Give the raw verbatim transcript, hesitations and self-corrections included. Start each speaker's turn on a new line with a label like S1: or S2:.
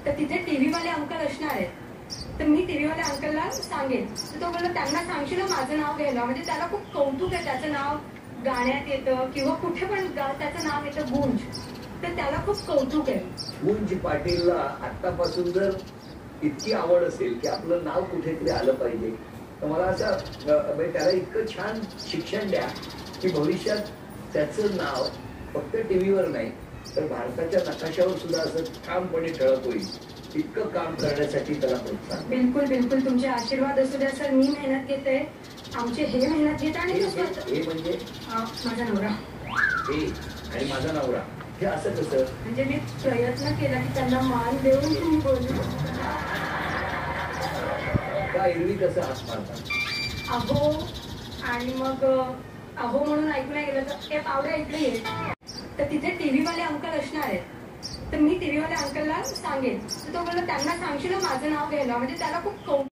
S1: तर तिथे टीव्ही वाले अंकल असणार आहेत. तर मी टीव्ही वाल्या अंकलला सांगेन. तर तो बोलला त्यांना सांगशील माझं नाव घ्यायला. म्हणजे त्याला खूप कौतुक आहे. त्याचं नाव गाण्यात येतं किंवा कुठे पण त्याचं नाव येतं गुंज. तर त्याला खूप कौतुक आहे.
S2: गुंज पाटीलला आतापासून जर इतकी आवड असेल की आपलं नाव कुठेतरी आलं पाहिजे, तर मला असं त्याला इतकं छान शिक्षण द्या की भविष्यात त्याचं नाव फक्त टीव्हीवर नाही तर भारताच्या नकाशावर सुद्धा असं ठामपणे ठळक होईल. इतकं काम करण्यासाठी त्याला प्रोत्साहन.
S1: बिलकुल बिलकुल तुमचे आशीर्वाद असू द्या सर. मी मेहनत घेते. आमचे हे मेहनत घेत आणि
S2: हे म्हणजे
S1: माझा नवरा
S2: हे आणि माझा नवरा हे असं कसं
S1: म्हणजे मी प्रयत्न केला की त्यांना मान देऊन तुम्ही बोलू
S2: का एरवी कसं हात मारतात
S1: अहो आणि मग अहो म्हणून ऐकू नाही गेलं तर ते पावडे ऐकले ये. तर तिथे टीव्ही वाले अंकल असणार आहेत. तर मी टीव्ही वाल्या अंकलला सांगेन. तर तो बोलला त्यांना सांगशील माझं नाव घ्यायला. म्हणजे त्याला खूप कौतुक